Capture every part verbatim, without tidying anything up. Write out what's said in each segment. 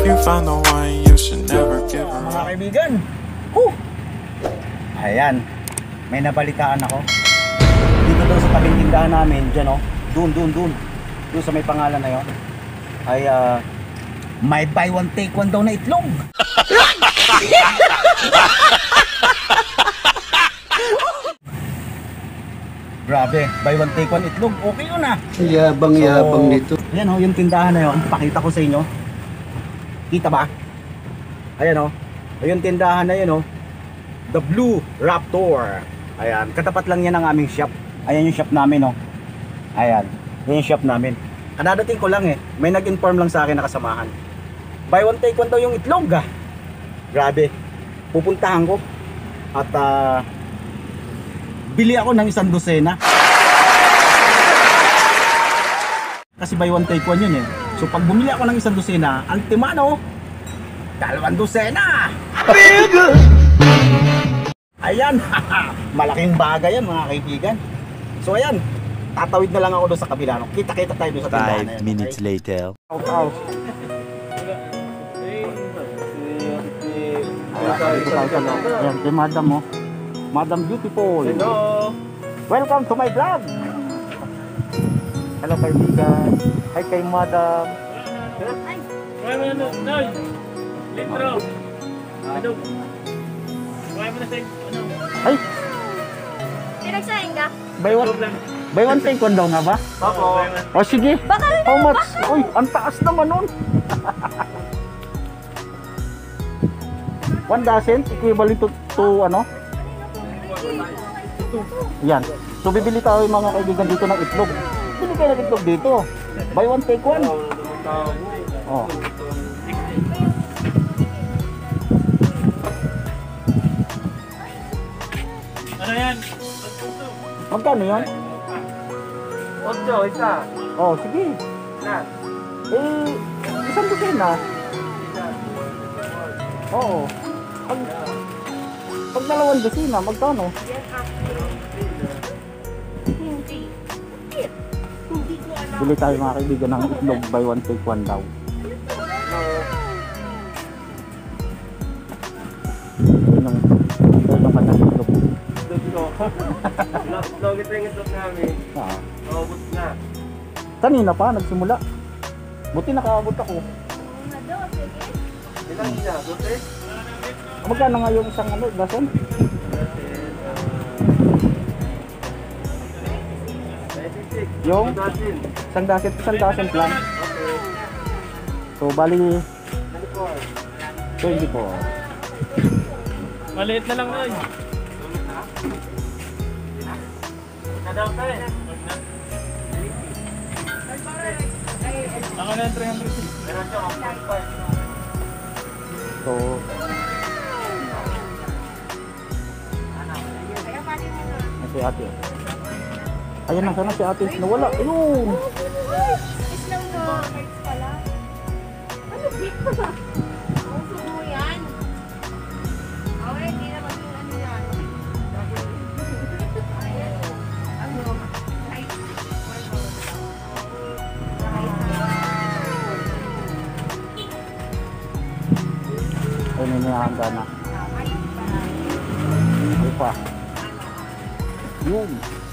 you found the one, you should never give her Mga kaibigan, huh! Ayan, may nabalitaan ako. Dito daw sa tabing tindahan namin, dyan o, dun, dun, dun. Dun sa may pangalan na yun. Ay, uh, may buy one take one daw na itlog. Grabe, buy one take one itlog. Okay yun ah. Yabang-yabang so, nito. Ayan o, yung tindahan na yun. Pakita ko sa inyo. Kita ba? Ayan o. Yung tindahan na yun o. The Blue Raptor. Ayan. Katapat lang yan ang aming shop. Ayan yung shop namin o. Ayan. Yan yung shop namin. Kadadating ko lang eh. May nag-inform lang sa akin na kasamahan. Buy one take one daw yung itlog ah. Grabe. Pupuntahan ko. At ah... Uh, bili ako ng isang dosena. Kasi buy one take one yun eh. So pag bumili ako ng isang dosena, ultimano, dalawang dosena. Ayan. Malaking bagay yan mga kaibigan. So ayan, tatawid na lang ako doon sa kabila. No? Kita-kita tayo doon sa tindahan na yan. Five minutes okay? later. Out, out. Ayan, kay madam mo. Madam Beautiful. Hello. Welcome to my vlog. Hello kaibigan. Hi kay Madam. Ay. Kuha mo na Noy. Litro. Ano? Kuha mo na sa ano? Ay. Pinagsahin ka? Buy one. Buy one take one daw nga ba? Opo. O sige. Baka how much? Uy, ang taas naman nun. One dozen equivalent to, to ano? Yan. So bibili tayo mga kaibigan dito ng itlog. Bili kayo ng itlog dito. Buy one take one. Oh. Ano yan? Magkano yan? Otso, isa. Oh, sige. Na. Eh, isang dosena. Oo. Pag, pag dalawang dosena, magkano? Bili tayo mga kaibigan ng itlog buy one take one daw. Yun ang yun ang kanyang itlog. Itlog ito yung itlog namin. Ah. Naubos na. Kanina pa, nagsimula. Buti nakaabot ako. Ilan niya? Dote? Magkano nga yung isang ano, dason? Yung isang dasit, isang dasit lang. Okay. So bali twenty-four. Maliit na lang Noy. Kadaw tayo. Ako na three hundred. Meron siya one point five. So si ate. Ayan na sana si ate. Nawala. Ayun. Islam na. Cards pala. Ano ba? Ang sumo yan. Okay, hindi na maging ano yan. Ano? Ay, may niyahanda na. Ay pa. Yun.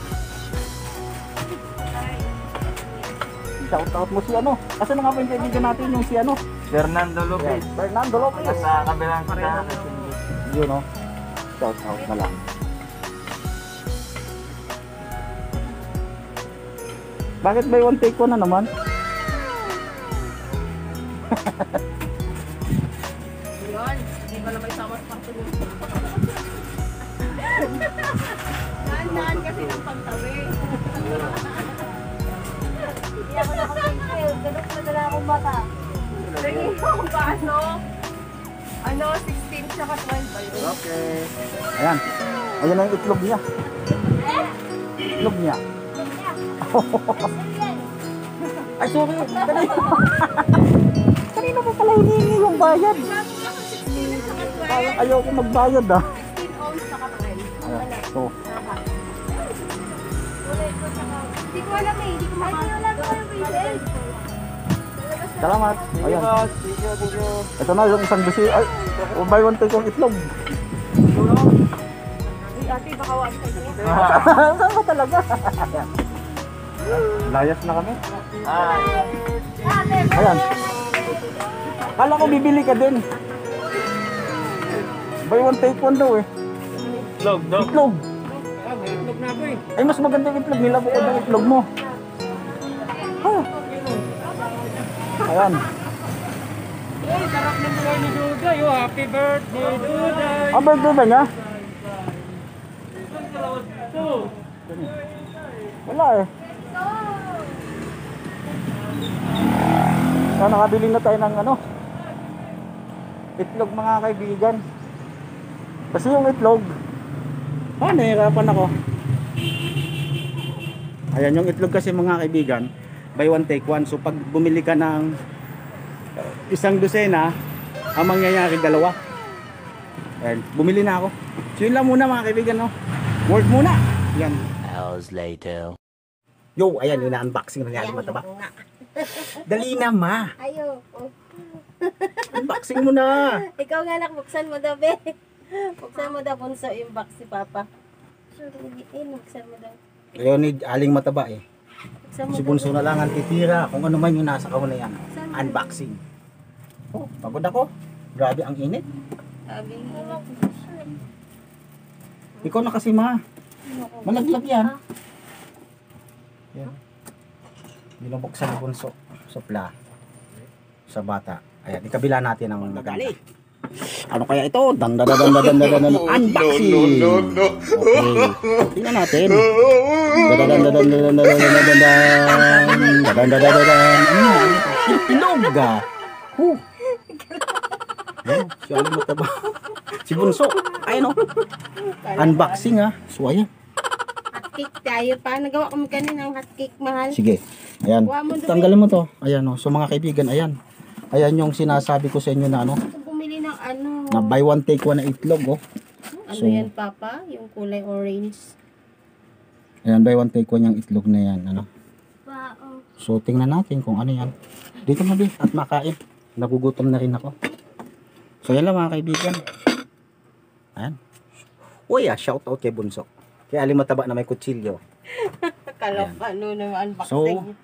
Shout out mo si ano. Kasi na nga pa yung kaibigan natin yung si ano. Fernando Lopez. Yeah. Fernando Lopez. Sa kabilang kita. Yun o. Shout out na lang. Bakit buy one take one na naman? Yun. Hindi ba naman isama sa pagtulog? Daan-daan kasi ng pagtabi. Hindi ako nakapagpil. Ganun na dala akong bata. Sige yung baso. Ano, sixteen tsaka twelve ba yun? Okay. Ayan. Ayan na yung itlog niya. Itlog niya. Ay, sorry. Kanina. Kanina pa pala hiningi yung bayad. sixteen tsaka Parang twelve. ayaw ko magbayad ah. sixteen ounce tsaka twelve. Ayan. So, Hindi ko alam eh. Hindi ko makakita. Ay, wala ko alam eh. Salamat. Ayan. Thank you, thank you. Ito na yung isang bisi. Ay, oh, buy one take one itlog. Uy, ate, baka wala ka dyan. Saan ba talaga? Layas na kami. Ate, Ayan. Kala ko bibili ka din. Buy one take one daw eh. Itlog, dog. Itlog. Ah, may itlog na ako eh. Ay, mas maganda yung itlog nila bukod ng itlog mo. Ah. Ayan. Ay, sarap ng buhay ni Duday. Oh, happy birthday, Duday. Ang birthday ba niya? Ito. Wala eh. So, nakabili na tayo ng ano, itlog mga kaibigan. Kasi yung itlog, ah, nahihirapan ako. Ayan, yung itlog kasi mga kaibigan, buy one take one. So pag bumili ka ng isang dosena, ang mangyayari dalawa. Ayan, bumili na ako. So yun lang muna mga kaibigan, no? Work muna. Yan. Hours later. Yo, ayan, yung na-unboxing na niya mataba. Dali na, ma. Ayo. Unboxing mo na. Ikaw nga lang, buksan mo daw, be. Buksan mo daw, bunso, yung box si Papa. Eh, buksan mo daw. Ayaw ni Aling mataba eh. Buksan mo Si daw. Bunso na lang ang titira kung ano man yung nasa kahon na yan. Unboxing. Oh, pagod ako. Grabe ang init. Sabi niya. Ikaw na kasi, ma. Malaglag yan. Yan. Binubuksan ni Bunso. Supla. Sa bata. Ayan, ikabila natin ang maganda. Ano kaya ito? Dan dan dan dan dan dan dan unboxing. No no no. Okay. Tingnan natin. Dan dan dan dan dan dan dan dan dan dan dan dan dan. Inog ga. Huh. Yan, si Aling mataba. Si Bunso. Ayun oh. Unboxing ah. So ayan. Hotcake tayo pa. Nagawa kami kanina ng hotcake, mahal. Sige. Ayan. Kuha mo doon. Tanggalin mo to. Ayan oh. So mga kaibigan, ayan. Ayan yung sinasabi ko sa inyo na ano. Bumili ng ano. Na buy one take one na itlog oh. Ano So- yan, Papa? Yung kulay orange. Ayan, buy one take one yung itlog na yan, ano. Wow. So tingnan natin kung ano yan. Dito na din at makain. Nagugutom na rin ako. So yan lang mga kaibigan. Ayan. Uy ah, shout out kay Bunso. Kay Aling mataba na may kutsilyo. Kala ko ano na unboxing. So-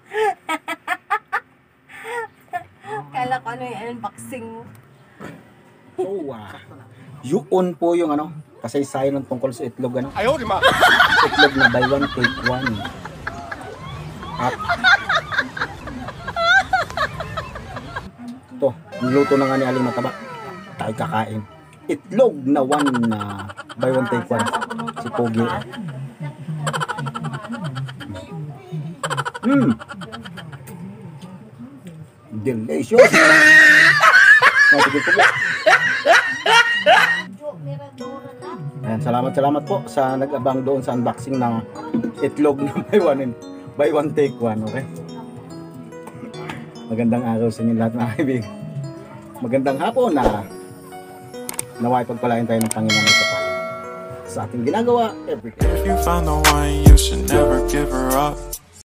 Kala ko ano yung unboxing mo. So ah, yun po yung ano, kasaysayan ng tungkol sa itlog ano. Ayaw, di ma. Itlog na buy one take one. At ito, niluto na nga ni Aling mataba. Tayo kakain. Itlog na one na buy one take one. Si Pogi. Hmm. Delicious. Natigil ko po. Ayan, salamat salamat po sa nag-abang doon sa unboxing ng itlog na buy one and buy one take one, okay? Magandang araw sa inyo lahat mga kaibigan. Magandang hapon na naway pagpalain tayo ng Panginoon ito pa sa ating ginagawa every day. If you find the one, you should never give her up.